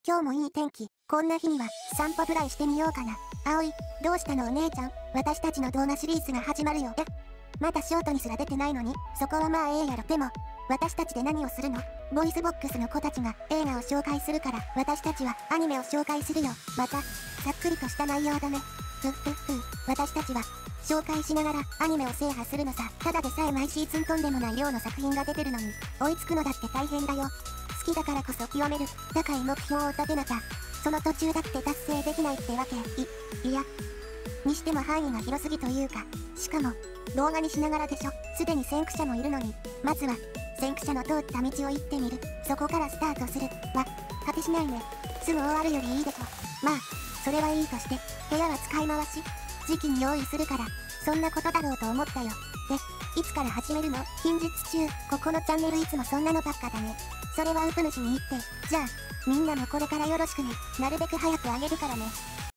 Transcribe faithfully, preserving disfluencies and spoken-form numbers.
今日もいい天気。こんな日には散歩ぐらいしてみようかな。葵、どうしたのお姉ちゃん。私たちの動画シリーズが始まるよ。えまだショートにすら出てないのに、そこはまあええやろ。でも、私たちで何をするの？ボイスボックスの子たちが映画を紹介するから、私たちはアニメを紹介するよ。また、さっくりとした内容だね。ふっふっふ。私たちは、紹介しながらアニメを制覇するのさ。ただでさえ毎シーズンとんでもない量の作品が出てるのに、追いつくのだって大変だよ。好きだからこそ極める、高い目標を立てなきゃ。その途中だって達成できないってわけ。い、いや。にしても範囲が広すぎというか、しかも、動画にしながらでしょ。すでに先駆者もいるのに、まずは、先駆者の通った道を行ってみる。そこからスタートする。わ、果てしないね。すぐ終わるよりいいでしょ。まあ、それはいいとして、部屋は使い回し。時期に用意するから、そんなことだろうと思ったよ。で、いつから始めるの？近日中、ここのチャンネルいつもそんなのばっかだね。それはウプ主に言って、じゃあ、みんなもこれからよろしくね。なるべく早くあげるからね。